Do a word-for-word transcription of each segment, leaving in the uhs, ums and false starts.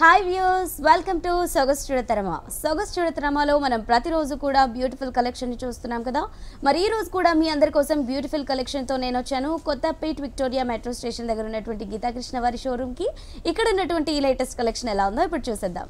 Hi views, welcome to సొగసు చూడతరమా. సొగసు చూడతరమాలో మనం ప్రతిరోజు కూడా బ్యూటిఫుల్ కలెక్షన్ చూస్తున్నాం కదా. మరి ఈ రోజు కూడా మీ అందరి కోసం బ్యూటిఫుల్ కలెక్షన్తో నేను వచ్చాను కొత్తపేట్ విక్టోరియా మెట్రో స్టేషన్ దగ్గర ఉన్నటువంటి గీతాకృష్ణ వారి షోరూమ్కి. ఇక్కడ ఉన్నటువంటి ఈ లేటెస్ట్ కలెక్షన్ ఎలా ఉందో ఇప్పుడు చూసేద్దాం.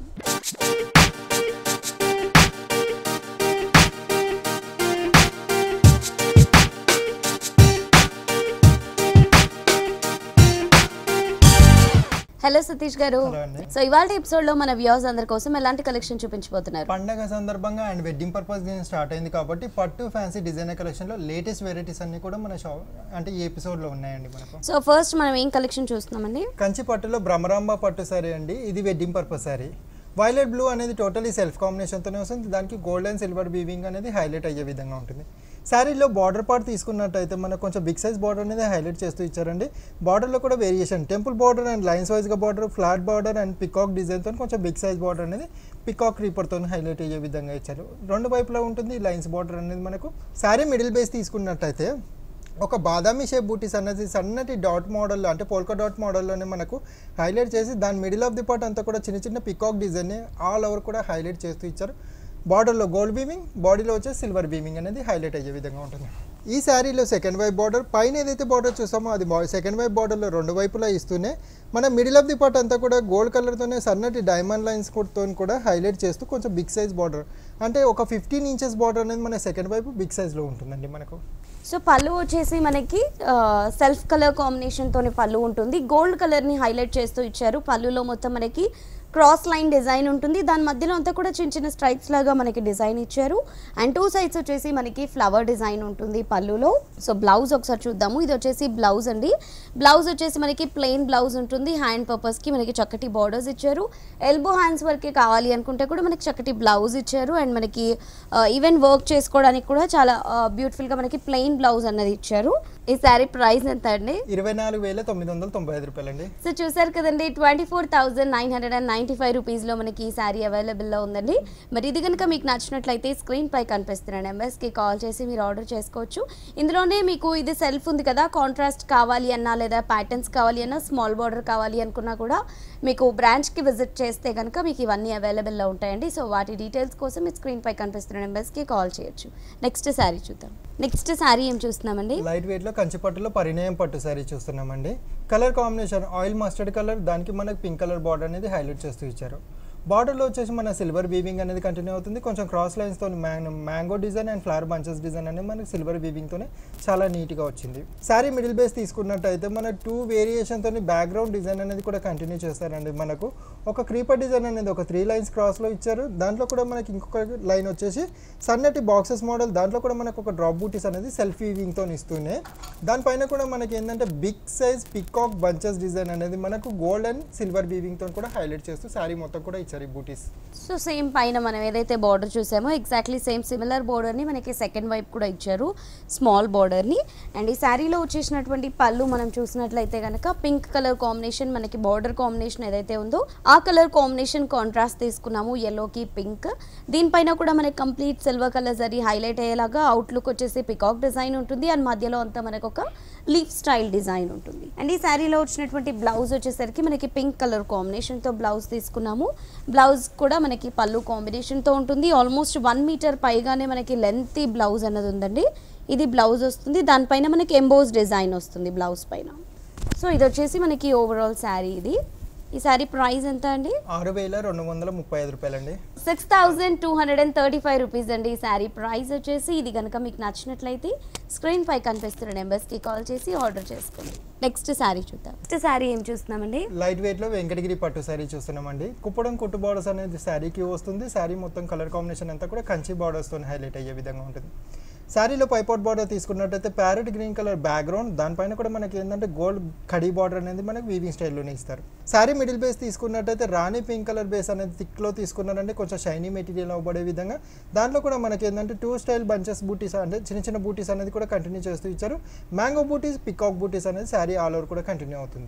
హలో సతీష్ గారు. సో ఇవాళ ఎపిసోడ్ లో మన వ్యూవర్స్ అందరి కోసం ఎలాంటి కలెక్షన్ చూపించబోతున్నారు? పండగ సందర్భంగా అండ్ వెడ్డింగ్ పర్పస్ స్టార్ట్ అయింది కాబట్టి పట్టు ఫ్యాన్సీ డిజైనర్ కలెక్షన్ లో లేటెస్ట్ వెరైటీస్ అన్ని కూడా మన షాప్ అంటే ఈ ఎపిసోడ్ లో ఉన్నాయండి మనకు. సో ఫస్ట్ మనం ఏం కలెక్షన్ చూస్తున్నామండి? కంచి పట్టులో బ్రహ్మరాంబ పట్టు సారీ అండి. ఇది wedding purpose sari. Violet blue అనేది టోటలీ సెల్ఫ్ కాంబినేషన్తోనే వస్తుంది. దానికి గోల్డ్ అండ్ సిల్వర్ వీవింగ్ అనేది హైలైట్ అయ్యే విధంగా ఉంటుంది. శారీలో బార్డర్ పార్ట్ తీసుకున్నట్టయితే మనకు కొంచెం బిగ్ సైజ్ బార్డర్ అనేది హైలైట్ చేస్తూ ఇచ్చారండి. బార్డర్లో కూడా variation temple border and lines వైజ్గా border, flat border and peacock డిజైన్తో కొంచెం బిగ్ సైజ్ బార్డర్ అనేది పికాక్ రీపర్తో హైలైట్ అయ్యే విధంగా ఇచ్చారు. రెండు వైపులా ఉంటుంది లైన్స్ బార్డర్ అనేది మనకు. శారీ మిడిల్ బేస్ తీసుకున్నట్టయితే ఒక బాదామి షేప్ బూటీస్ అనేది సన్నటి డాట్ మోడల్ అంటే పోల్కా డాట్ మోడల్లోనే మనకు హైలైట్ చేసి దాని మిడిల్ ఆఫ్ ది పార్ట్ అంతా కూడా చిన్న చిన్న పికాక్ డిజైన్ని ఆల్ ఓవర్ కూడా హైలైట్ చేస్తూ ఇచ్చారు. బార్డర్లో గోల్డ్ బీమింగ్, బాడీలో వచ్చేసి సిల్వర్ బీమింగ్ అనేది హైలైట్ అయ్యే విధంగా ఉంటుంది. ఈ శారీలో సెకండ్ వైపు బార్డర్ పైన ఏదైతే బార్డర్ చూసామో అది సెకండ్ వైపు బార్డర్లో రెండు వైపులా ఇస్తూనే మన మిడిల్ ఆఫ్ ది పార్ట్ అంతా కూడా గోల్డ్ కలర్తోనే సన్నటి డైమండ్ లైన్స్ తో కూడా హైలైట్ చేస్తూ కొంచెం బిగ్ సైజ్ బార్డర్ అంటే ఒక ఫిఫ్టీన్ ఇంచెస్ బార్డర్ అనేది మన సెకండ్ వైపు బిగ్ సైజ్లో ఉంటుందండి మనకు. సో పళ్ళు వచ్చేసి మనకి సెల్ఫ్ కలర్ కాంబినేషన్తోనే పళ్ళు ఉంటుంది. గోల్డ్ కలర్ని హైలైట్ చేస్తూ ఇచ్చారు. పళ్ళులో మొత్తం మనకి క్రాస్ లైన్ డిజైన్ ఉంటుంది. దాని మధ్యలో అంతా కూడా చిన్న చిన్న స్ట్రైప్స్ లాగా మనకి డిజైన్ ఇచ్చారు. అండ్ టూ సైడ్స్ వచ్చేసి మనకి ఫ్లవర్ డిజైన్ ఉంటుంది పళ్ళులో. సో బ్లౌజ్ ఒకసారి చూద్దాము. ఇది వచ్చేసి బ్లౌజ్ అండి. బ్లౌజ్ వచ్చేసి మనకి ప్లెయిన్ బ్లౌజ్ ఉంటుంది. హ్యాండ్ పర్పస్కి మనకి చక్కటి బార్డర్స్ ఇచ్చారు. ఎల్బో హ్యాండ్స్ వరకే కావాలి అనుకుంటే కూడా మనకి చక్కటి బ్లౌజ్ ఇచ్చారు. అండ్ మనకి ఈవెన్ వర్క్ చేసుకోవడానికి కూడా చాలా బ్యూటిఫుల్గా మనకి ప్లెయిన్ బ్లౌజ్ అన్నది ఇచ్చారు. ఈ శారీ ప్రైస్ ఎంత అండి? ఇరవై నాలుగు వేల తొమ్మిది వందల తొంభై ఐదు రూపాయలు అండి. సో చూసారు కదండి, twenty four thousand nine hundred and ninety five రూపీస్లో మనకి ఈ శారీ అవైలబుల్లో ఉందండి. మరి ఇది కనుక మీకు నచ్చినట్లయితే స్క్రీన్ పై కనిపిస్తున్న నెంబర్స్కి కాల్ చేసి మీరు ఆర్డర్ చేసుకోవచ్చు. ఇందులోనే మీకు ఇది సెల్ఫ్ ఉంది కదా, కాంట్రాస్ట్ కావాలి అన్నా లేదా ప్యాటర్న్స్ కావాలి అన్నా స్మాల్ బార్డర్ కావాలి అనుకున్నా కూడా మీకు బ్రాంచ్కి విజిట్ చేస్తే కనుక మీకు ఇవన్నీ అవైలబుల్లో ఉంటాయండి. సో వాటి డీటెయిల్స్ కోసం మీ స్క్రీన్ పై కనిపిస్తున్న నెంబర్స్కి కాల్ చేయొచ్చు. నెక్స్ట్ శారీ చూద్దాం. నెక్స్ట్ శారీ ఏం చూస్తున్నామండి? లైట్ వెయిట్లో కంచి పట్టులో పరిణయం పట్టు శారీ చూస్తున్నామండి. Colour combination oil mustard colour, దానికి మనకి పింక్ కలర్ బార్డర్ అనేది హైలైట్ చేస్తూ ఇచ్చారు. బార్డర్లో వచ్చేసి మన సిల్వర్ వీవింగ్ అనేది కంటిన్యూ అవుతుంది. కొంచెం క్రాస్ లైన్స్తో mango design and flower bunches design అనేది మనకి సిల్వర్ వీవింగ్తోనే చాలా నీట్గా వచ్చింది. శారీ మిడిల్ బేస్ తీసుకున్నట్టయితే మన టూ వేరియేషన్తో బ్యాక్గ్రౌండ్ డిజైన్ అనేది కూడా కంటిన్యూ చేస్తారండి. మనకు ఒక క్రీపర్ డిజైన్ అనేది ఒక త్రీ లైన్స్ క్రాస్లో ఇచ్చారు. దాంట్లో కూడా మనకి ఇంకొక లైన్ వచ్చేసి సన్నటి బాక్సెస్ మోడల్, దాంట్లో కూడా మనకు ఒక డ్రాప్ బూటీస్ అనేది సెల్ఫ్ వీవింగ్తో ఇస్తూనే దానిపైన కూడా మనకి ఏంటంటే big size peacock bunches design అనేది మనకు గోల్డ్ అండ్ సిల్వర్ వీవింగ్తో కూడా హైలైట్ చేస్తూ శారీ మొత్తం కూడా ఇచ్చారు బూటీస్. సో సేమ్ పైన మనం ఏదైతే బార్డర్ చూసామో ఎగ్జాక్ట్లీ సేమ్ సిమిలర్ బార్డర్ని మనకి సెకండ్ వైపు కూడా ఇచ్చారు, స్మాల్ బార్డర్ని. అండ్ ఈ శారీలో వచ్చేసినటువంటి పళ్ళు మనం చూసినట్లయితే కనుక పింక్ కలర్ కాంబినేషన్, మనకి బార్డర్ కాంబినేషన్ ఏదైతే ఉందో ఆ కలర్ కాంబినేషన్ కాంట్రాస్ట్ తీసుకున్నాము, ఎల్లోకి పింక్. దీనిపైన కూడా మనకి complete silver colour zari highlight అయ్యేలాగా అవుట్లుక్ వచ్చేసి పికాక్ డిజైన్ ఉంటుంది. అండ్ మధ్యలో అంతా మనకు ఒక లీఫ్ స్టైల్ డిజైన్ ఉంటుంది. అండ్ ఈ శారీలో వచ్చినటువంటి బ్లౌజ్ వచ్చేసరికి మనకి పింక్ కలర్ కాంబినేషన్తో బ్లౌజ్ తీసుకున్నాము. బ్లౌజ్ కూడా మనకి పళ్ళు కాంబినేషన్తో ఉంటుంది. ఆల్మోస్ట్ వన్ మీటర్ పైగానే మనకి లెంత్ బ్లౌజ్ అన్నది ఉందండి. ఇది బ్లౌజ్ వస్తుంది, దానిపైన మనకి ఎంబోస్ డిజైన్ వస్తుంది బ్లౌజ్ పైన. సో ఇది వచ్చేసి మనకి ఓవరాల్ శారీ. ఇది ఈ శారీ ప్రైస్ ఎంత అండి? ఆరు వేల రెండు వందల ముప్పై ఐదు రూపాయలు అండి. Six thousand two hundred and thirty five rupees అండి ఈ శారీ ప్రైస్ వచ్చేసి. ఇది కనుక మీకు నచ్చినట్లయితే స్క్రీన్ పై కనిపిస్తున్న నెంబర్స్కి కాల్ చేసి ఆర్డర్ చేసుకోండి. నెక్స్ట్ శారీ చూద్దాం. నెక్స్ట్ శారీ ఏం చూస్తున్నామండి? లైట్ వెయిట్లో వెంకటగిరి పట్టు శారీ చూస్తున్నామండి. కుప్పడం కుట్టు బార్డర్స్ అనేది శారీకి వస్తుంది. శారీ మొత్తం కలర్ కాంబినేషన్ అంతా కూడా కంచి బార్డర్స్తో హైలైట్ అయ్యే విధంగా ఉంటుంది. శారీలో పైపోట్ బార్డర్ తీసుకున్నట్టయితే ప్యారెట్ గ్రీన్ కలర్ బ్యాక్గ్రౌండ్, దానిపైన కూడా మనకి ఏంటంటే గోల్డ్ కడీ బార్డర్ అనేది మనకి వీవింగ్ స్టైల్లోనే ఇస్తారు. శారీ మిడిల్ బేస్ తీసుకున్నట్టయితే రాణి పింక్ కలర్ బేస్ అనేది థిక్లో తీసుకున్నారంటే కొంచెం షైనీ మెటీరియల్ అవ్వబడే విధంగా. దాంట్లో కూడా మనకి ఏంటంటే టూ స్టైల్ బంచెస్ బూటీస్ అంటే చిన్న చిన్న బూటీస్ అనేది కూడా కంటిన్యూ చేస్తూ ఇచ్చారు. మ్యాంగో బూటీస్, పికాక్ బూటీస్ అనేది శారీ ఆల్ ఓవర్ కూడా కంటిన్యూ అవుతుంది.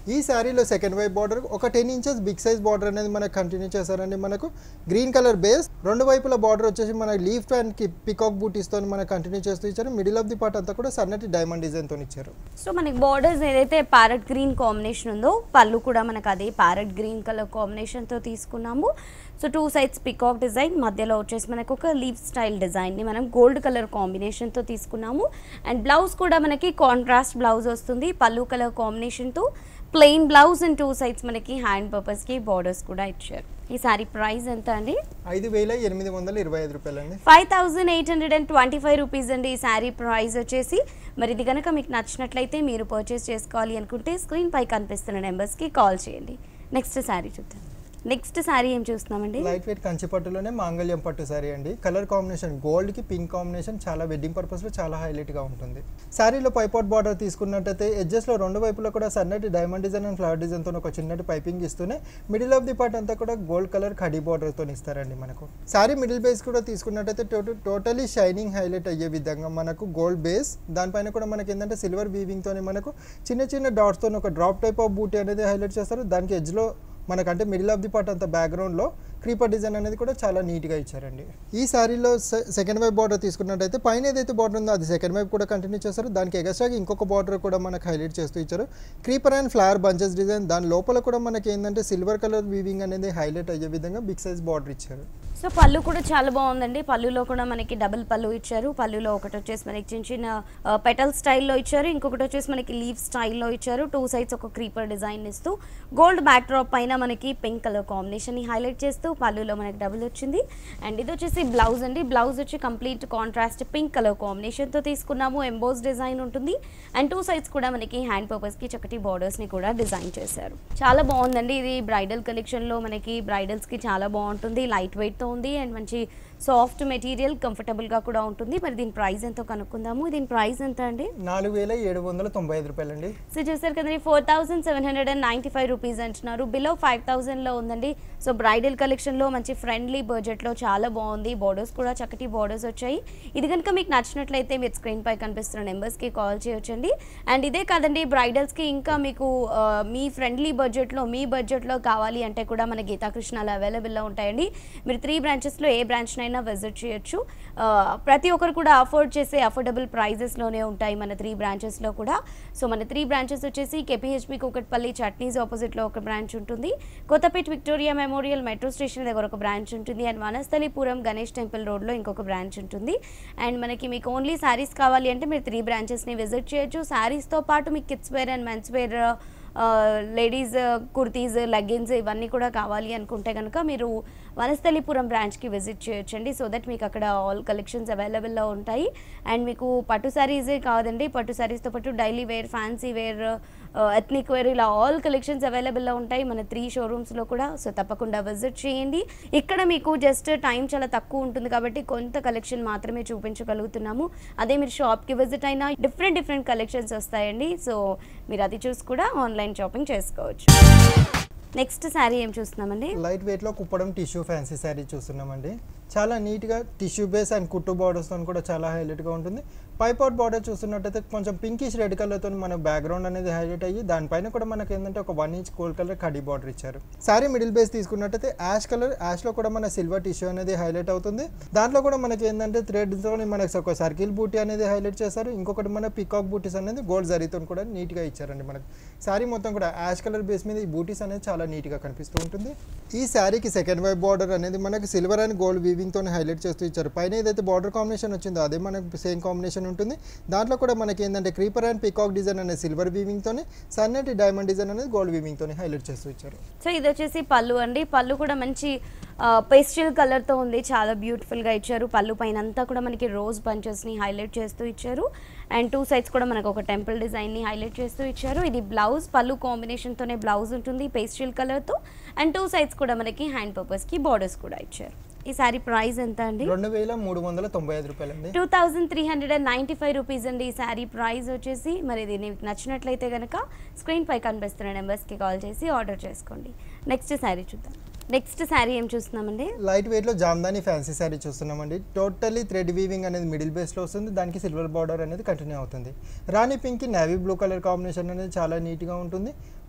ఈ శారీలో సెకండ్ వైపు బార్డర్ ఒక ten inches big size border అనేది మనకు కంటిన్యూ చేశారండి. మనకు గ్రీన్ కలర్ బేస్, రెండు వైపుల బార్డర్ వచ్చేసి మన లీఫ్ అండ్ పికాక్ బూటీస్తో మనకు కంటిన్యూ చేస్తూ ఇచ్చారు. మిడిల్ ఆఫ్ ది పార్ట్ అంతా కూడా సన్నటి డైమండ్ డిజైన్తో ఇచ్చారు. సో మనకి బార్డర్స్ ఏదైతే ప్యారెట్ గ్రీన్ కాంబినేషన్ ఉందో పళ్ళు కూడా మనకు అదే ప్యారెట్ గ్రీన్ కలర్ కాంబినేషన్తో తీసుకున్నాము. So two sides peacock design, మధ్యలో వచ్చేసి మనకు ఒక లీఫ్ స్టైల్ డిజైన్ని మనం గోల్డ్ కలర్ కాంబినేషన్తో తీసుకున్నాము. అండ్ బ్లౌజ్ కూడా మనకి కాంట్రాస్ట్ బ్లౌజ్ వస్తుంది పళ్ళు కలర్ కాంబినేషన్తో. Plain blouse and two sides మనకి హ్యాండ్ పర్పస్కి బార్డర్స్ కూడా ఇచ్చారు. ఈ సారీ ప్రైస్ ఎంత అండి? ఐదు వేల ఎనిమిది వందల ఇరవై ఐదు రూపాయలు అండి. Five thousand eight hundred and twenty five rupees అండి ఈ శారీ ప్రైస్ వచ్చేసి. మరి ఇది కనుక మీకు నచ్చినట్లయితే మీరు పర్చేస్ చేసుకోవాలి అనుకుంటే స్క్రీన్ పై కనిపిస్తున్న నెంబర్స్కి కాల్ చేయండి. నెక్స్ట్ శారీ చూద్దాం. నెక్స్ట్ శారీ ఏం చూస్తున్నామండి? లైట్ వెయిట్ కంచి పట్టులోనే మాంగళ్యం పట్టు శారీ అండి. కలర్ కాంబినేషన్ గోల్డ్ కి పింక్ కాంబినేషన్ చాలా వెడ్డింగ్ పర్పస్ లో చాలా హైలైట్ గా ఉంటుంది. శారీలో పైపాట్ బార్డర్ తీసుకున్నట్టయితే ఎడ్జెస్ లో రెండు వైపులా కూడా సన్నటి diamond design and flower design తో ఒక చిన్నటి పైపింగ్ ఇస్తూనే మిడిల్ ఆఫ్ ది పార్ట్ అంతా కూడా గోల్డ్ కలర్ కడీ బార్డర్ తో ఇస్తారండి. మనకు శారీ మిడిల్ బేస్ కూడా తీసుకున్నట్టయితే టోటలీ షైనింగ్ హైలైట్ అయ్యే విధంగా మనకు గోల్డ్ బేస్, దానిపైన కూడా మనకి ఏంటంటే సిల్వర్ వీవింగ్ తోని మనకు చిన్న చిన్న డాట్స్ తో ఒక డ్రాప్ టైప్ ఆఫ్ బూటీ అనేది హైలైట్ చేస్తారు. దానికి ఎడ్జ్ లో మనకంటే మిడిల్ ఆఫ్ ది పార్ట్ అంత బ్యాక్గ్రౌండ్లో క్రీపర్ డిజైన్ అనేది కూడా చాలా నీట్గా ఇచ్చారండి. ఈ శారీలో సెకండ్ వైపు బార్డర్ తీసుకున్నట్టయితే పైన ఏదైతే బార్డర్ ఉందో అది సెకండ్ వైపు కూడా కంటిన్యూ చేస్తారు. దానికి ఎగస్ట్రాగా ఇంకొక బార్డర్ కూడా మనకు హైలైట్ చేస్తూ ఇచ్చారు. Creeper and flower bunches design, దాని లోపల కూడా మనకి ఏంటంటే సిల్వర్ కలర్ వీవింగ్ అనేది హైలైట్ అయ్యే విధంగా బిగ్ సైజ్ బార్డర్ ఇచ్చారు. సో పళ్ళు కూడా చాలా బాగుందండి. పళ్ళులో కూడా మనకి డబుల్ పళ్ళు ఇచ్చారు. పళ్ళులో ఒకటి వచ్చేసి మనకి చిన్న చిన్న పెటల్ స్టైల్లో ఇచ్చారు, ఇంకొకటి వచ్చేసి మనకి లీవ్ స్టైల్లో ఇచ్చారు. టూ సైడ్స్ ఒక క్రీపర్ డిజైన్ ఇస్తూ గోల్డ్ బ్యాక్ డ్రాప్ పైన మనకి పింక్ కలర్ కాంబినేషన్ ని హైలైట్ చేస్తూ పళ్ళులో మనకి డబుల్ వచ్చింది. అండ్ ఇది వచ్చేసి బ్లౌజ్ అండి. బ్లౌజ్ వచ్చి complete contrast pink colour combination తో తీసుకున్నాము. ఎంబోస్ డిజైన్ ఉంటుంది. అండ్ టూ సైడ్స్ కూడా మనకి హ్యాండ్ పర్పస్ కి చక్కటి బార్డర్స్ ని కూడా డిజైన్ చేశారు. చాలా బాగుందండి. ఇది బ్రైడల్ కలెక్షన్ లో మనకి బ్రైడల్స్ కి చాలా బాగుంటుంది. లైట్ వెయిట్ తో ఉంది అండ్ మంచి సాఫ్ట్ మెటీరియల్, కంఫర్టబుల్ గా కూడా ఉంటుంది. మరి దీని ప్రైస్ ఎంతో కనుక్కుందాము. దీని ప్రైస్ ఎంత అండి? నాలుగు వేల ఏడు వందల తొంభై ఐదు రూపాయలు అండి. సో చూసారు కదండి, four thousand seven hundred and ninety five rupees అంటున్నారు. బిలో ఫైవ్ థౌసండ్ లో ఉందండి. సో బ్రైడల్ కలెక్షన్ లో మంచి ఫ్రెండ్లీ బడ్జెట్ లో చాలా బాగుంది. బార్డర్స్ కూడా చక్కటి బార్డర్స్ వచ్చాయి. ఇది కనుక మీకు నచ్చినట్లయితే మీరు స్క్రీన్ పై కనిపిస్తున్న నెంబర్స్ కి కాల్ చేయొచ్చండి. అండ్ ఇదే కాదండి, బ్రైడల్స్ కి ఇంకా మీకు మీ ఫ్రెండ్లీ బడ్జెట్ లో మీ బడ్జెట్ లో కావాలి అంటే కూడా మన గీతాకృష్ణలో అవైలబుల్ లో ఉంటాయండి. మీరు త్రీ బ్రాంచెస్ లో ఏ బ్రాంచ్ నైనా విజిట్ చేయొచ్చు. ప్రతి ఒక్కరు కూడా అఫోర్డ్ చేసే అఫోర్డబుల్ ప్రైజెస్లోనే ఉంటాయి మన త్రీ బ్రాంచెస్లో కూడా. సో మన త్రీ బ్రాంచెస్ వచ్చేసి కేపీహెచ్బి కూకట్పల్లి చట్నీస్ ఆపోజిట్లో ఒక బ్రాంచ్ ఉంటుంది, Kothapet Victoria Memorial metro station దగ్గర ఒక బ్రాంచ్ ఉంటుంది, అండ్ వనస్థలిపురం గణేష్ టెంపుల్ రోడ్లో ఇంకొక బ్రాంచ్ ఉంటుంది. అండ్ మనకి మీకు ఓన్లీ శారీస్ కావాలి అంటే మీరు త్రీ బ్రాంచెస్ని విజిట్ చేయొచ్చు. శారీస్తో పాటు మీకు kids wear and men's wear, ladies kurtis, leggings ఇవన్నీ కూడా కావాలి అనుకుంటే కనుక మీరు వనస్థలిపురం బ్రాంచ్కి విజిట్ చేయొచ్చండి. సో దట్ మీకు అక్కడ ఆల్ కలెక్షన్స్ అవైలబుల్లో ఉంటాయి. అండ్ మీకు పట్టు శారీసే కాదండి, పట్టు శారీస్తో పాటు daily wear, fancy wear, ethnic wear, ఇలా ఆల్ కలెక్షన్స్ అవైలబుల్లో ఉంటాయి మన త్రీ షోరూమ్స్లో కూడా. సో తప్పకుండా విజిట్ చేయండి. ఇక్కడ మీకు జస్ట్ టైం చాలా తక్కువ ఉంటుంది కాబట్టి కొంత కలెక్షన్ మాత్రమే చూపించగలుగుతున్నాము. అదే మీరు షాప్కి విజిట్ అయినా డిఫరెంట్ డిఫరెంట్ కలెక్షన్స్ వస్తాయండి. సో మీరు అది చూసి కూడా ఆన్లైన్ షాపింగ్ చేసుకోవచ్చు. నెక్స్ట్ శారీ ఏం చూస్తున్నామండి? లైట్ వెయిట్లో కుప్పడం టిష్యూ ఫ్యాన్సీ శారీ చూస్తున్నామండి. చాలా నీట్గా టిష్యూ బేస్ అండ్ కుట్టు బార్డర్స్తో కూడా చాలా హైలైట్గా ఉంటుంది. పైపాట్ బార్డర్ చూస్తున్నట్టయితే కొంచెం పింకిష్ రెడ్ కలర్తో మన బ్యాక్గ్రౌండ్ అనేది హైలైట్ అయ్యి దానిపైన కూడా మనకి ఏంటంటే ఒక వన్ ఇంచ్ గోల్డ్ కలర్ కడీ బార్డర్ ఇచ్చారు. శారీ మిడిల్ బేస్ తీసుకున్నట్టయితే యాష్ కలర్, యాష్లో కూడా మన సిల్వర్ టిష్యూ అనేది హైలైట్ అవుతుంది. దాంట్లో కూడా మనకి ఏంటంటే థ్రెడ్తో మనకి ఒక సర్కిల్ బూటీ అనేది హైలైట్ చేస్తారు. ఇంకొకటి మన పికాక్ బూటీస్ అనేది గోల్డ్ జరీతో కూడా నీట్గా ఇచ్చారండి. మనకి శారీ మొత్తం కూడా యాష్ కలర్ బేస్ మీద ఈ బూటీస్ అనేది చాలా నీట్గా కనిపిస్తూ ఉంటుంది. ఈ శారీకి సెకండ్ వైపు బార్డర్ అనేది మనకి సిల్వర్ అండ్ గోల్డ్ వీవింగ్తో హైలైట్ చేస్తూ ఇచ్చారు. పైన ఏదైతే బార్డర్ కాంబినేషన్ వచ్చిందో అదే మనకి సేమ్ కాంబినేషన్ ఉంటుంది. దాంట్లో కూడా మనకి ఏంటంటే క్రీపర్ అండ్ పికాక్ డిజైన్ అనేది సిల్వర్ వీవింగ్తో, సన్నటి డైమండ్ డిజైన్ అనేది గోల్డ్ వీవింగ్తో హైలైట్ చేస్తూ ఇచ్చారు. సో ఇది వచ్చేసి పళ్ళు అండి. పళ్ళు కూడా మంచి పేస్టల్ కలర్తో ఉంది, చాలా బ్యూటిఫుల్గా ఇచ్చారు. పళ్ళు పైన అంతా కూడా మనకి రోజ్ బంచెస్ని హైలైట్ చేస్తూ ఇచ్చారు. అండ్ టూ సైడ్స్ కూడా మనకు ఒక టెంపుల్ డిజైన్ని హైలైట్ చేస్తూ ఇచ్చారు. ఇది బ్లౌజ్, పళ్ళు కాంబినేషన్తోనే బ్లౌజ్ ఉంటుంది పేస్టల్ కలర్తో. అండ్ టూ సైడ్స్ కూడా మనకి హ్యాండ్ పర్పస్కి బార్డర్స్ కూడా ఇచ్చారు. ఈ సారీ ప్రైస్ ఎంత అండి? రెండు వేల మూడు వందల తొంభై ఐదు రూపాయలు అండి. Two thousand three hundred and ninety five rupees అండి ఈ సారీ ప్రైస్ వచ్చేసి. మరి ఇది మీకు నచ్చినట్లయితే కనుక స్క్రీన్ పై కనిపిస్తున్న నెంబర్స్కి కాల్ చేసి ఆర్డర్ చేసుకోండి. నెక్స్ట్ శారీ చూద్దాం. నెక్స్ట్ శారీ ఏం చూస్తున్నామండి? లైట్ వెయిట్లో జామ్దాని ఫ్యాన్సీ శారీ చూస్తున్నామండి. టోటల్లీ థ్రెడ్ వీవింగ్ అనేది మిడిల్ బేస్లో వస్తుంది. దానికి సిల్వర్ బార్డర్ అనేది కంటిన్యూ అవుతుంది. రాణి పింక్కి నేవీ బ్లూ కలర్ కాంబినేషన్ అనేది చాలా నీట్గా ఉంటుంది.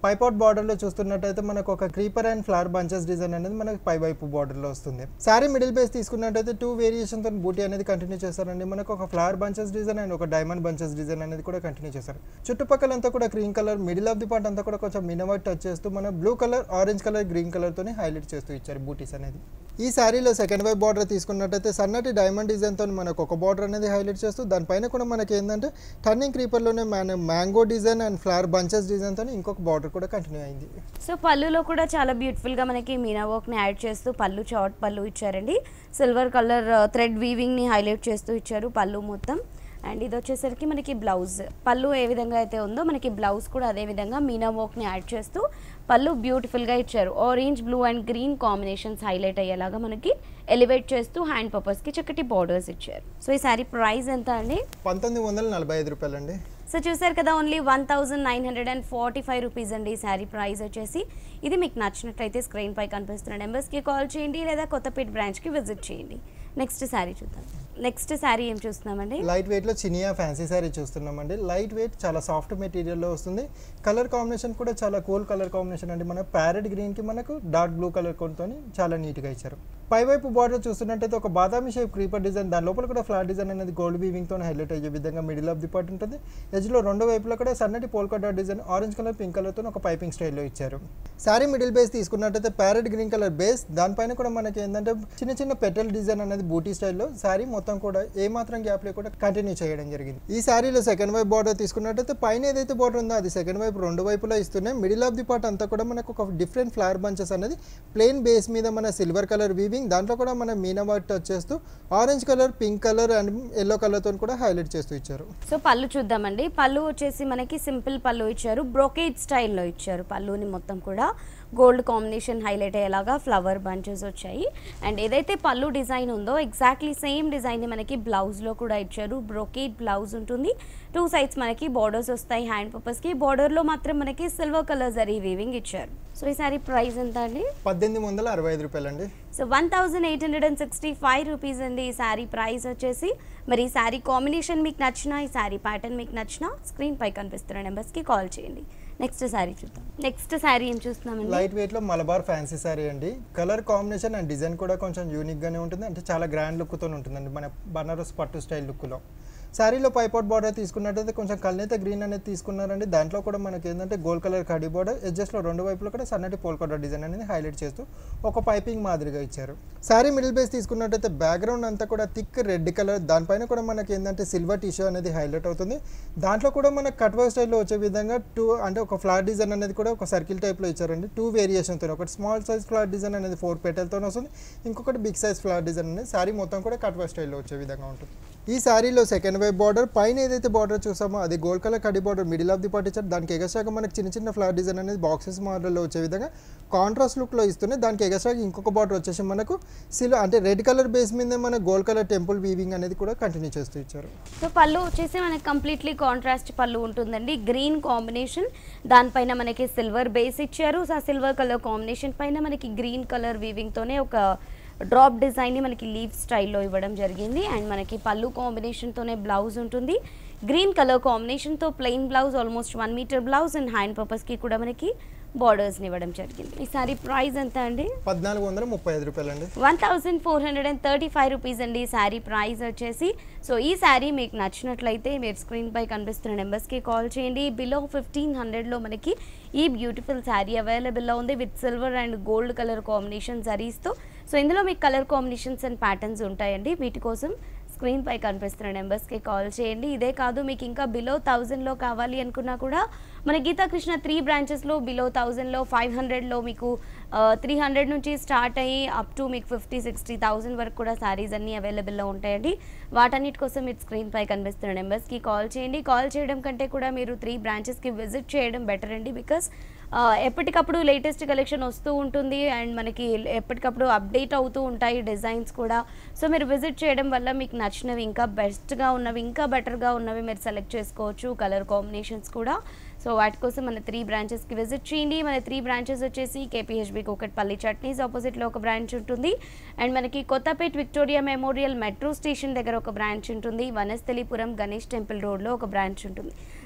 పైపాట్ బార్డర్లో చూస్తున్నట్టయితే మనకు ఒక creeper and flower bunches design అనేది మనకి పై వైపు బార్డర్లో వస్తుంది. శారీ మిడిల్ బేస్ తీసుకున్నట్టయితే టూ వేరియేషన్తో బూటీ అనేది కంటిన్యూ చేస్తారండి. మనకు ఒక ఫ్లవర్ బంచెస్ డిజైన్ అండ్ ఒక డైమండ్ బంచెస్ డిజైన్ అనేది కూడా కంటిన్యూ చేస్తారు. చుట్టుపక్కలంతా కూడా cream colour, middle of the part అంతా కూడా కొంచెం మినవర్ట్ టచ్ చేస్తూ మన blue colour, orange colour, green కలర్తోనే హైలైట్ చేస్తూ ఇచ్చారు బూటీస్ అనేది. ఈ శారీలో సెకండ్ వైపు బార్డర్ తీసుకున్నట్టయితే సన్నటి డైమండ్ డిజైన్తో మనకు ఒక బార్డర్ అనేది హైలైట్ చేస్తూ దానిపైన కూడా మనకి ఏంటంటే టర్నింగ్ క్రీపర్లోనే మన mango design and flower bunches డిజైన్తో ఇంకొక బార్డర్ కూడా కంటిన్యూ అయింది. సో పళ్ళులో కూడా చాలా బ్యూటిఫుల్గా మనకి మీనా వర్క్ని యాడ్ చేస్తూ పళ్ళు చాట్ పళ్ళు ఇచ్చారండి. సిల్వర్ కలర్ థ్రెడ్ వీవింగ్ని హైలైట్ చేస్తూ ఇచ్చారు పళ్ళు మొత్తం. అండ్ ఇది వచ్చేసరికి మనకి బ్లౌజ్, పళ్ళు ఏ విధంగా అయితే ఉందో మనకి బ్లౌజ్ కూడా అదే విధంగా మీనా వర్క్ని యాడ్ చేస్తూ పళ్ళు బ్యూటిఫుల్గా ఇచ్చారు. Orange, blue and green combinations highlight అయ్యేలాగా మనకి ఎలివేట్ చేస్తూ హ్యాండ్ పర్పస్కి చక్కటి బార్డర్స్ ఇచ్చారు. సో ఈ సారీ ప్రైస్ ఎంత అండి? పంతొమ్మిది వందల నలభై ఐదు రూపాయలు అండి. సో చూసారు కదా, only one thousand nine hundred and forty five rupees అండి ఈ శారీ ప్రైస్ వచ్చేసి. ఇది మీకు నచ్చినట్లయితే స్క్రీన్ పై కనిపిస్తున్న నెంబర్స్కి కాల్ చేయండి లేదా కొత్తపేట బ్రాంచ్కి విజిట్ చేయండి. నెక్స్ట్ శారీ చూద్దాం. నెక్స్ట్ శారీ ఏం చూస్తున్నామండి? లైట్ వెయిట్లో చినియా ఫ్యాన్సీ శారీ చూస్తున్నామండి. లైట్ వెయిట్, చాలా సాఫ్ట్ మెటీరియల్లో వస్తుంది. కలర్ కాంబినేషన్ కూడా చాలా కూల్ కలర్ కాంబినేషన్ అండి. మన ప్యారెట్ గ్రీన్కి మనకు డార్క్ బ్లూ కలర్ కొనుతో చాలా నీట్గా ఇచ్చారు. పైవైపు బార్డర్ చూస్తున్నట్టయితే ఒక బాదామి షేప్ క్రీపర్ డిజైన్, దాని లోపల కూడా ఫ్లాట్ డిజైన్ అనేది గోల్డ్ వీవింగ్తో హైలైట్ అయ్యే విధంగా మిడిల్ ఆఫ్ ది పార్ట్ ఉంటుంది. ఎడ్జ్లో రెండు వైపులో కూడా సన్నటి polka dot design orange colour, pink కలర్తో ఒక పైపింగ్ స్టైల్లో ఇచ్చారు. శారీ మిడిల్ బేస్ తీసుకున్నట్టయితే ప్యారెట్ గ్రీన్ కలర్ బేస్, దానిపైన కూడా మనకి ఏంటంటే చిన్న చిన్న పెటల్ డిజైన్ అనేది బూటీ స్టైల్లో శారీ మొత్తం కూడా ఏమాత్రం గ్యాప్ లేకుండా కంటిన్యూ చేయడం జరిగింది. ఈ శారీలో సెకండ్ వైపు బార్డర్ తీసుకున్నట్టయితే పైన ఏదైతే బార్డర్ ఉందో అది సెకండ్ వైపు రెండు వైపులో ఇస్తున్నాయి. మిడిల్ ఆఫ్ ది పార్ట్ అంతా కూడా మనకు ఒక డిఫరెంట్ ఫ్లవర్ బంచెస్ అనేది ప్లెయిన్ బేస్ మీద మన సిల్వర్ కలర్ వీవింగ్, దాంట్లో కూడా మన మీనా వర్క్ టచ్ చేస్తూ orange colour, pink colour and yellow కలర్తో కూడా హైలైట్ చేస్తూ ఇచ్చారు. సో పళ్ళు చూద్దామండి. పళ్ళు వచ్చేసి మనకి సింపుల్ పళ్ళు ఇచ్చారు, బ్రోకేడ్ స్టైల్లో ఇచ్చారు. పళ్ళుని మొత్తం కూడా గోల్డ్ కాంబినేషన్ హైలైట్ అయ్యేలాగా ఫ్లవర్ బంచెస్ వచ్చాయి. అండ్ ఏదైతే పళ్ళు డిజైన్ ఉందో ఎగ్జాక్ట్లీ సేమ్ డిజైన్ని మనకి బ్లౌజ్లో కూడా ఇచ్చారు. బ్రోకేడ్ బ్లౌజ్ ఉంటుంది. టూ సైడ్స్ మనకి బార్డర్స్ వస్తాయి హ్యాండ్ పర్పస్కి. బార్డర్లో మాత్రం మనకి సిల్వర్ కలర్ జరీ వీవింగ్ ఇచ్చారు. సో ఈ సారీ ప్రైస్ ఎంత అండి? పద్దెనిమిది వందల అరవై ఐదు రూపాయలు అండి. So one thousand eight hundred and sixty five rupees అండి ఈ శారీ ప్రైస్ వచ్చేసి. మరి ఈ శారీ కాంబినేషన్ మీకు నచ్చినా, ఈ శారీ ప్యాటర్న్ మీకు నచ్చినా స్క్రీన్ పై కనిపిస్తున్న నెంబర్స్కి కాల్ చేయండి. నెక్స్ట్ శారీ చూద్దాం. నెక్స్ట్ శారీ ఏం చూస్తున్నామండి? లైట్ వెయిట్లో మలబార్ ఫ్యాన్సీ శారీ అండి. కలర్ కాంబినేషన్ అండ్ డిజైన్ కూడా కొంచెం యూనిక్గానే ఉంటుంది, అంటే చాలా గ్రాండ్ లుక్తో ఉంటుందండి మన బనారస్ పట్టు స్టైల్ లుక్లో. శారీలో పైపాట్ బార్డర్ తీసుకున్నట్టయితే కొంచెం కల్నేత గ్రీన్ అనేది తీసుకున్నారండి. దాంట్లో కూడా మనకి ఏంటంటే గోల్డ్ కలర్ కడీ బార్డర్, ఎడ్జెస్ట్లో రెండు వైపులో కూడా సన్నటి పోల్కా డిజైన్ అనేది హైలైట్ చేస్తూ ఒక పైపింగ్ మాదిరిగా ఇచ్చారు. శారీ మిడిల్ బేస్ తీసుకున్నట్టయితే బ్యాక్గ్రౌండ్ అంతా కూడా థిక్ రెడ్ కలర్, దానిపైన కూడా మనకి ఏంటంటే సిల్వర్ టిష్యూ అనేది హైలైట్ అవుతుంది. దాంట్లో కూడా మనకు కట్వర్క్ స్టైల్లో వచ్చే విధంగా టూ అంటే ఒక ఫ్లాట్ డిజైన్ అనేది కూడా ఒక సర్కిల్ టైప్లో ఇచ్చారండి. టూ వేరియేషన్తో, ఒకటి స్మాల్ సైజ్ ఫ్లాట్ డిజైన్ అనేది ఫోర్ పెటల్తో వస్తుంది, ఇంకొకటి బిగ్ సైజ్ ఫ్లాట్ డిజైన్ అనేది శారీ మొత్తం కూడా కట్వర్క్ స్టైల్లో వచ్చే విధంగా ఉంటుంది. ఈ శారీలో సెకండ్ వైపు బార్డర్, పైన ఏదైతే బార్డర్ చూసామో అది గోల్డ్ కలర్ కడి border middle of the part ఇచ్చారు. దానికి ఎగస్ట్రాగా మనకి చిన్న చిన్న ఫ్లవర్ డిజైన్ అనేది బాక్సెస్ మోడల్లో వచ్చే విధంగా కాంట్రాస్ట్ లుక్లో ఇస్తున్నాయి. దానికి ఎగస్ట్రాగా ఇంకొక బార్డర్ వచ్చేసి మనకు సిల్వర్ అంటే రెడ్ కలర్ బేస్ మీద మన గోల్డ్ కలర్ టెంపుల్ వీవింగ్ అనేది కూడా కంటిన్యూ చేస్తూ ఇచ్చారు. సో పళ్ళు వచ్చేసి మనకి కంప్లీట్లీ కాంట్రాస్ట్ పళ్ళు ఉంటుందండి. గ్రీన్ కాంబినేషన్, దానిపైన మనకి సిల్వర్ బేస్ ఇచ్చారు. సో ఆ సిల్వర్ కలర్ కాంబినేషన్ పైన మనకి గ్రీన్ కలర్ వీవింగ్తోనే ఒక డ్రాప్ డిజైన్ని మనకి లీవ్ స్టైల్లో ఇవ్వడం జరిగింది. అండ్ మనకి పళ్ళు కాంబినేషన్తోనే బ్లౌజ్ ఉంటుంది. గ్రీన్ కలర్ కాంబినేషన్తో plain blouse, almost one metre blouse and hand పర్పస్కి కూడా మనకి బార్డర్స్ని ఇవ్వడం జరిగింది. ఈ సారీ ప్రైస్ ఎంత అండి? పద్నాలుగు వందల ముప్పై ఐదు రూపాయలు అండి. One thousand four hundred and thirty five rupees అండి ఈ శారీ ప్రైస్ వచ్చేసి. సో ఈ శారీ మీకు నచ్చినట్లయితే మీరు స్క్రీన్ పై కనిపిస్తున్న నెంబర్స్కి కాల్ చేయండి. బిలో ఫిఫ్టీన్ హండ్రెడ్లో మనకి ఈ బ్యూటిఫుల్ శారీ అవైలబుల్లో ఉంది with silver and gold colour combination జరీస్తో. సో ఇందులో మీకు కలర్ కాంబినేషన్స్ అండ్ ప్యాటర్న్స్ ఉంటాయండి. వీటి కోసం స్క్రీన్ పై కనిపిస్తున్న నెంబర్స్కి కాల్ చేయండి. ఇదే కాదు, మీకు ఇంకా బిలో థౌజండ్లో కావాలి అనుకున్నా కూడా మన గీతాకృష్ణ త్రీ బ్రాంచెస్లో బిలో థౌజండ్లో ఫైవ్ హండ్రెడ్లో మీకు త్రీ హండ్రెడ్ నుంచి స్టార్ట్ అయ్యి అప్ టు మీకు ఫిఫ్టీ సిక్స్టీ థౌజండ్ వరకు కూడా శారీస్ అన్నీ అవైలబుల్లో ఉంటాయండి. వాటన్నిటి కోసం మీరు స్క్రీన్ పై కనిపిస్తున్న నెంబర్స్కి కాల్ చేయండి. కాల్ చేయడం కంటే కూడా మీరు త్రీ బ్రాంచెస్కి విజిట్ చేయడం బెటర్ అండి. బికాస్ ఎప్పటికప్పుడు లేటెస్ట్ కలెక్షన్ వస్తూ ఉంటుంది అండ్ మనకి ఎప్పటికప్పుడు అప్డేట్ అవుతూ ఉంటాయి డిజైన్స్ కూడా. సో మీరు విజిట్ చేయడం వల్ల మీకు నచ్చినవి, ఇంకా బెస్ట్గా ఉన్నవి, ఇంకా బెటర్గా ఉన్నవి మీరు సెలెక్ట్ చేసుకోవచ్చు. కలర్ కాంబినేషన్స్ కూడా. సో వాటి కోసం మన త్రీ బ్రాంచెస్కి విజిట్ చేయండి. మన త్రీ బ్రాంచెస్ వచ్చేసి కేపీహెచ్బి కూకట్పల్లి చట్నీస్ ఆపోజిట్లో ఒక బ్రాంచ్ ఉంటుంది. అండ్ మనకి Kothapet Victoria Memorial metro station దగ్గర ఒక బ్రాంచ్ ఉంటుంది. వనస్థలిపురం గణేష్ టెంపుల్ రోడ్లో ఒక బ్రాంచ్ ఉంటుంది.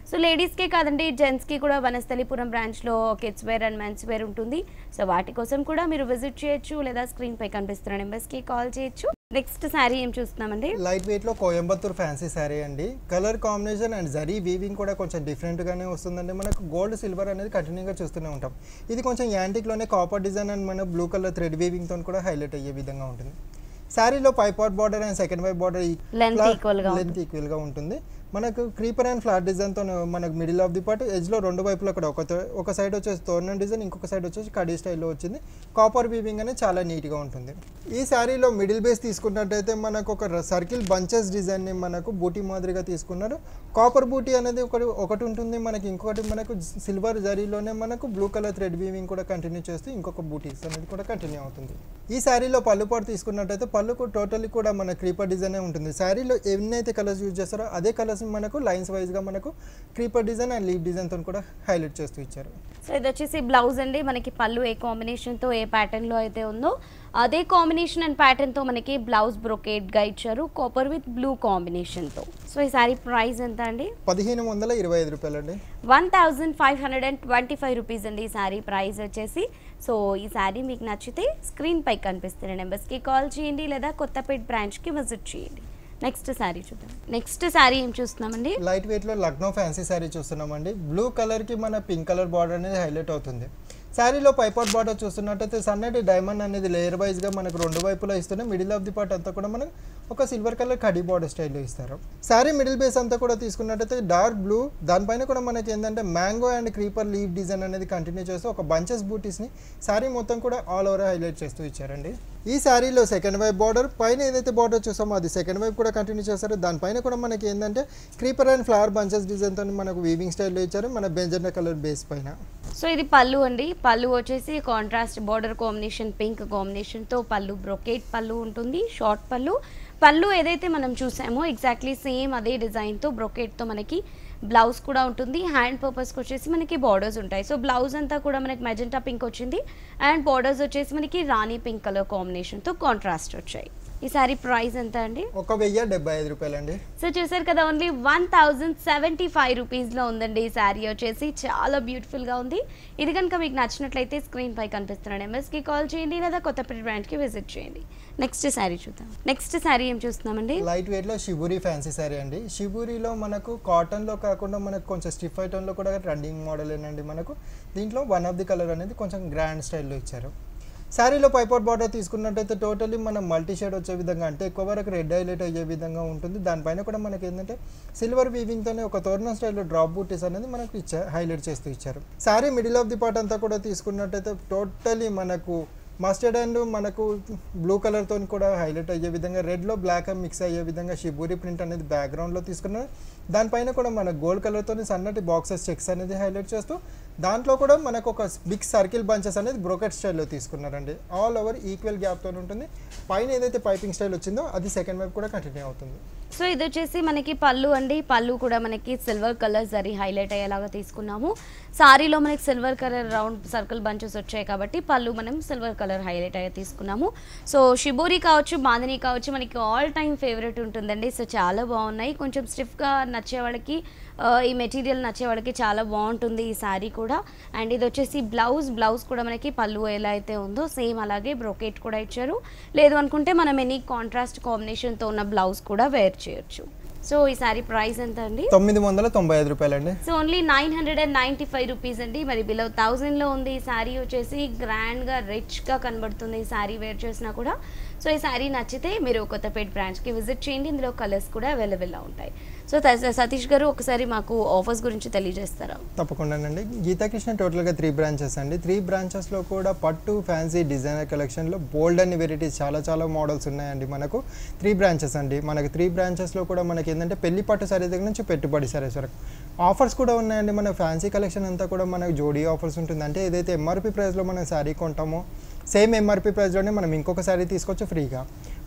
సో లేడీస్కే కాదండి, జెంట్స్కి కూడా వనస్థలిపురం బ్రాంచ్లో kids wear and men's wear ఉంటుంది. సో వాటి కోసం కూడా మీరు విజిట్ చేయొచ్చు, లేదా స్క్రీన్పై కనిపిస్తున్న నెంబర్స్కి కాల్ చేయొచ్చు. నెక్స్ట్ శారీ ఏం చూస్తున్నామండి? లైట్ వెయిట్లో కోయంబత్తూర్ ఫ్యాన్సీ శారీ అండి. Colour combination and zari weaving కూడా కొంచెం డిఫరెంట్గానే వస్తుందండి. మనకు గోల్డ్ సిల్వర్ అనేది కంటిన్యూగా చూస్తూనే ఉంటాం. ఇది కొంచెం యాంటిక్లోనే కాపర్ డిజైన్ అండ్ మన బ్లూ కలర్ థ్రెడ్ వీవింగ్తో కూడా హైలైట్ అయ్యే విధంగా ఉంటుంది. శారీలో పైపాట్ బార్డర్ అండ్ సెకండ్ వైప్ బార్డర్ లెంత్ ఈక్వల్గా లెంత్ ఈక్వల్గా ఉంటుంది. మనకు క్రీపర్ అండ్ ఫ్లాట్ డిజైన్తో మనకు మిడిల్ ఆఫ్ ది పార్ట్ ఎడ్జ్లో రెండు వైపులో కూడా ఒక ఒక సైడ్ వచ్చేసి తోరణం డిజైన్, ఇంకొక సైడ్ వచ్చేసి కడీ స్టైల్లో వచ్చింది. కాపర్ వీవింగ్ అనేది చాలా నీట్గా ఉంటుంది. ఈ శారీలో మిడిల్ బేస్ తీసుకున్నట్టయితే మనకు ఒక సర్కిల్ బంచెస్ డిజైన్ని మనకు బూటీ మాదిరిగా తీసుకున్నారు. కాపర్ బూటీ అనేది ఒకటి ఒకటి ఉంటుంది, మనకి ఇంకొకటి మనకు సిల్వర్ జరీలోనే మనకు బ్లూ కలర్ థ్రెడ్ వీవింగ్ కూడా కంటిన్యూ చేస్తూ ఇంకొక బూటీస్ అనేది కూడా కంటిన్యూ అవుతుంది. ఈ శారీలో పళ్ళు పాటు తీసుకున్నట్టయితే పళ్ళుకు టోటల్లీ కూడా మన క్రీపర్ డిజైనే ఉంటుంది. శారీలో ఎన్నైతే కలర్స్ యూజ్ చేస్తారో అదే కలర్స్ మనకు లైన్స్ వైజ్గా మనకు క్రీపర్ డిజైన్ అండ్ లీవ్ డిజైన్తో కూడా హైలైట్ చేస్తూ ఇచ్చారు. సో ఇది వచ్చేసి బ్లౌజ్ అండి. మనకి పళ్ళు ఏ కాంబినేషన్తో ఏ ప్యాటర్న్లో అయితే ఉందో అదే కాంబినేషన్ అండ్ ప్యాటర్న్తో మనకి బ్లౌజ్ బ్రొకేట్గా ఇచ్చారు, కాపర్ విత్ బ్లూ కాంబినేషన్తో. సో ఈ సారీ ప్రైస్ ఎంత అండి? పదిహేను వందల ఇరవై ఐదు రూపాయలు అండి. One thousand five hundred and twenty five rupees అండి ఈ సారీ ప్రైస్ వచ్చేసి. సో ఈ సారీ మీకు నచ్చితే స్క్రీన్ పై కనిపిస్తున్న నెంబర్స్కి కాల్ చేయండి, లేదా కొత్తపేట బ్రాంచ్కి విజిట్ చేయండి. నెక్స్ట్ శారీ చూద్దాం. నెక్స్ట్ శారీ ఏం చూస్తున్నామండి? లైట్ వెయిట్లో లక్నో ఫ్యాన్సీ శారీ చూస్తున్నామండి. బ్లూ కలర్కి మన పింక్ కలర్ బార్డర్ అనేది హైలైట్ అవుతుంది. శారీలో పైపాట్ బార్డర్ చూస్తున్నట్టయితే సన్నటి డైమండ్ అనేది లేయర్ వైజ్గా మనకు రెండు వైపులా ఇస్తూనే మిడిల్ ఆఫ్ ది పార్ట్ అంతా కూడా మనకు ఒక సిల్వర్ కలర్ కడీ బార్డర్ స్టైల్లో ఇస్తారు. శారీ మిడిల్ బేస్ అంతా కూడా తీసుకున్నట్టయితే డార్క్ బ్లూ, దానిపైన కూడా మనకి ఏంటంటే mango and creeper leaf design అనేది కంటిన్యూ చేస్తూ ఒక బంచెస్ బూటీస్ని శారీ మొత్తం కూడా ఆల్ ఓవర్ హైలైట్ చేస్తూ ఇచ్చారండి. ఈ శారీలో సెకండ్ వైప్ బార్డర్ పైన ఏదైతే బార్డర్ చూసామో అది సెకండ్ వైప్ కూడా కంటిన్యూ చేస్తారు. దానిపైన కూడా మనకి ఏంటంటే క్రీపర్ అండ్ ఫ్లవర్ బంచెస్ డిజైన్తో మనకు వీవింగ్ స్టైల్లో ఇచ్చారు మన బెంజెండా కలర్ బేస్ పైన. సో ఇది పళ్ళు అండి. పళ్ళు వచ్చేసి కాంట్రాస్ట్ బార్డర్ కాంబినేషన్ పింక్ కాంబినేషన్తో పళ్ళు బ్రొకేట్ పళ్ళు ఉంటుంది, షార్ట్ పళ్ళు. పళ్ళు ఏదైతే మనం చూసామో ఎగ్జాక్ట్లీ సేమ్ అదే డిజైన్తో బ్రొకేట్తో మనకి బ్లౌజ్ కూడా ఉంటుంది. హ్యాండ్ పర్పస్కి వచ్చేసి మనకి బార్డర్స్ ఉంటాయి. సో బ్లౌజ్ అంతా కూడా మనకి మెజెంటా పింక్ వచ్చింది అండ్ బార్డర్స్ వచ్చేసి మనకి రాణి పింక్ కలర్ కాంబినేషన్తో కాంట్రాస్ట్ వచ్చాయి. ఈ సారీ ప్రైస్ ఎంత అండి? ఒక వెయ్యి డెబ్బై ఐదు రూపాయలు అండి. సో చూసారు కదా, only one thousand seventy five రూపీస్లో ఉందండి ఈ శారీ వచ్చేసి. చాలా బ్యూటిఫుల్గా ఉంది. ఇది కనుక మీకు నచ్చినట్లయితే స్క్రీన్ పై కనిపిస్తున్న నెంబర్స్కి కాల్ చేయండి, లేదా కొత్తపేట బ్రాంచ్కి విజిట్ చేయండి. నెక్స్ట్ శారీ చూద్దాం. నెక్స్ట్ శారీ ఏం చూస్తున్నామండి? లైట్ వెయిట్లో షిబూరి ఫ్యాన్సీ శారీ అండి. షిబూరిలో మనకు కాటన్లో కాకుండా మనకు కొంచెం స్టిఫ్ ఐటన్లో కూడా రన్నింగ్ మోడల్ ఏనండి. మనకు దీంట్లో వన్ ఆఫ్ ది కలర్ అనేది కొంచెం గ్రాండ్ స్టైల్లో ఇచ్చారు. శారీలో పైపాట్ బార్డర్ తీసుకున్నట్టయితే టోటల్లీ మనం మల్టీ షేడ్ వచ్చే విధంగా, అంటే ఎక్కువ వరకు రెడ్ హైలైట్ అయ్యే విధంగా ఉంటుంది. దానిపైన కూడా మనకి ఏంటంటే సిల్వర్ వీవింగ్తోనే ఒక తోరణం స్టైల్లో డ్రాప్ బూటీస్ అనేది మనకు ఇచ్చా హైలైట్ చేస్తూ ఇచ్చారు. Sari middle of the part అంతా కూడా తీసుకున్నట్టయితే టోటలీ మనకు మస్టర్డ్ అండ్ మనకు బ్లూ కలర్తో కూడా హైలైట్ అయ్యే విధంగా, రెడ్లో బ్లాక్ మిక్స్ అయ్యే విధంగా షిబూరి ప్రింట్ అనేది బ్యాక్గ్రౌండ్లో తీసుకున్నారు. దానిపైన కూడా మన గోల్డ్ కలర్తో సన్నటి బాక్సెస్ చెక్స్ అనేది హైలైట్ చేస్తూ దాంట్లో కూడా మనకు ఒక బిగ్ సర్కిల్ బంచెస్ అనేది బ్రోకెట్ స్టైల్లో తీసుకున్నారండి. ఆల్ ఓవర్ ఈక్వల్ గ్యాప్తో ఉంటుంది. పైన ఏదైతే పైపింగ్ స్టైల్ వచ్చిందో అది సెకండ్ వైపు కూడా కంటిన్యూ అవుతుంది. సో ఇది వచ్చేసి మనకి పళ్ళు అండి. పళ్ళు కూడా మనకి సిల్వర్ కలర్ జరీ హైలైట్ అయ్యేలాగా తీసుకున్నాము. సారీలో మనకి silver colour round circle bunches వచ్చాయి కాబట్టి పళ్ళు మనం సిల్వర్ కలర్ హైలైట్ అయ్యే తీసుకున్నాము. సో షిబోరి కావచ్చు, బాందిని కావచ్చు, మనకి ఆల్ టైమ్ ఫేవరెట్ ఉంటుందండి. సో చాలా బాగున్నాయి. కొంచెం స్టిఫ్గా నచ్చే వాళ్ళకి, ఈ మెటీరియల్ నచ్చే వాళ్ళకి చాలా బాగుంటుంది ఈ శారీ కూడా. అండ్ ఇది వచ్చేసి బ్లౌజ్ బ్లౌజ్ కూడా మనకి పళ్ళు ఎలా అయితే ఉందో సేమ్ అలాగే బ్రోకేట్ కూడా ఇచ్చారు. లేదు అనుకుంటే మనం ఎనీ కాంట్రాస్ట్ కాంబినేషన్తో ఉన్న బ్లౌజ్ కూడా వేర్ చేయొచ్చు. సో ఈ సారీ ప్రైస్ ఎంత అండి? తొమ్మిది వందల తొంభై ఐదు రూపాయలు అండి. So only nine hundred and ninety five rupees అండి. మరి బిలో థౌజండ్లో ఉంది ఈ శారీ వచ్చేసి. గ్రాండ్గా రిచ్గా కనబడుతుంది ఈ శారీ వేర్ చేసినా కూడా. సో ఈ శారీ నచ్చితే మీరు కొత్తపేట బ్రాంచ్కి విజిట్ చేయండి. ఇందులో కలర్స్ కూడా అవైలబుల్గా ఉంటాయి. సో సతీష్ గారు ఒకసారి మాకు ఆఫర్స్ గురించి తెలియజేస్తారా? తప్పకుండానండి. గీతాకృష్ణ టోటల్గా త్రీ బ్రాంచెస్ అండి. త్రీ బ్రాంచెస్లో కూడా పట్టు ఫ్యాన్సీ డిజైనర్ కలెక్షన్లో బోల్డ్ అన్ని వెరైటీస్ చాలా చాలా మోడల్స్ ఉన్నాయండి. మనకు త్రీ బ్రాంచెస్ అండి. మనకు త్రీ బ్రాంచెస్లో కూడా మనకి ఏంటంటే పెళ్లి పట్టు సారీ దగ్గర నుంచి పెట్టుబడి సారీస్ వరకు ఆఫర్స్ కూడా ఉన్నాయండి. మన ఫ్యాన్సీ కలెక్షన్ అంతా కూడా మనకు జోడీ ఆఫర్స్ ఉంటుంది. అంటే ఏదైతే ఎంఆర్పీ ప్రైస్లో మనం శారీ కొంటామో సేమ్ ఎంఆర్పీ ప్రైస్లోనే మనం ఇంకొక శారీ తీసుకోవచ్చు ఫ్రీగా.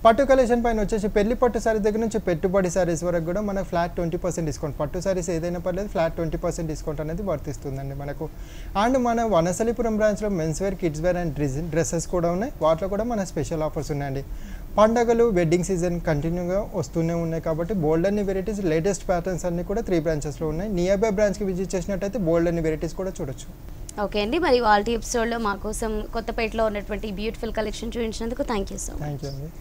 పట్టు కలెక్షన్ పైన వచ్చేసి పెళ్లి పట్టు సారీస్ దగ్గర నుంచి పెట్టుబడి సారీస్ వరకు కూడా మనకు ఫ్లాట్ ట్వంటీ పర్సెంట్ డిస్కౌంట్, పట్టు సారీస్ ఏదైనా పర్లేదు ఫ్లాట్ ట్వంటీ పర్సెంట్ డిస్కౌంట్ అనేది వర్తిస్తుందండి మనకు. అండ్ మన వనసలిపురం బ్రాంచ్లో men's wear, kids wear and dresses కూడా ఉన్నాయి, వాటిలో కూడా మన స్పెషల్ ఆఫర్స్ ఉన్నాయండి. పండగలు, వెడ్డింగ్ సీజన్ కంటిన్యూగా వస్తూనే ఉన్నాయి కాబట్టి బోల్డ్ అన్ని వెరైటీస్, లేటెస్ట్ ప్యాటర్న్స్ అన్ని కూడా త్రీ బ్రాంచెస్లో ఉన్నాయి. నియర్ బై బ్రాంచ్కి విజిట్ చేసినట్టయితే బోల్డ్ అన్ని వెరైటీస్ కూడా చూడొచ్చు. ఓకే అండి, మరి వాళ్ళ ఎపిసోడ్లో మా కోసం కొత్తపేటలో ఉన్నటువంటి బ్యూటిఫుల్ కలెక్షన్ చూపించినందుకు thank you so much. Thank you అండి.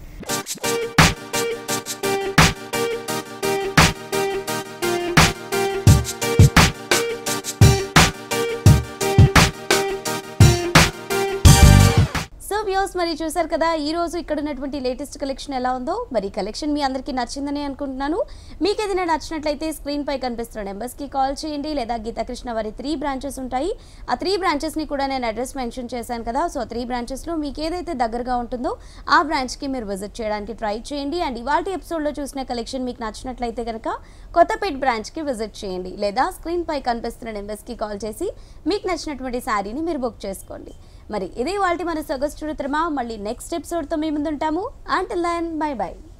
వ్యూస్ మరి చూసారు కదా ఈ రోజు ఇక్కడ ఉన్నటువంటి లేటెస్ట్ కలెక్షన్ ఎలా ఉందో. మరి కలెక్షన్ మీ అందరికీ నచ్చిందని అనుకుంటున్నాను. మీకు ఏదైనా నచ్చినట్లయితే స్క్రీన్ పై కనిపిస్తున్న నెంబర్స్కి కాల్ చేయండి, లేదా గీతాకృష్ణ వారి త్రీ బ్రాంచెస్ ఉంటాయి, ఆ త్రీ బ్రాంచెస్ని కూడా నేను అడ్రస్ మెన్షన్ చేశాను కదా. సో త్రీ బ్రాంచెస్లో మీకు ఏదైతే దగ్గరగా ఉంటుందో ఆ బ్రాంచ్కి మీరు విజిట్ చేయడానికి ట్రై చేయండి. అండ్ ఇవాళ ఎపిసోడ్లో చూసిన కలెక్షన్ మీకు నచ్చినట్లయితే కనుక కొత్తపేట బ్రాంచ్కి విజిట్ చేయండి, లేదా స్క్రీన్ పై కనిపిస్తున్న నెంబర్స్కి కాల్ చేసి మీకు నచ్చినటువంటి శారీని మీరు బుక్ చేసుకోండి. మరి ఇదే వాళ్ళ మన సొగసు చూడత్రమా. మళ్ళీ నెక్స్ట్ ఎపిసోడ్తో మీ ముందుంటాము. Until then bye by.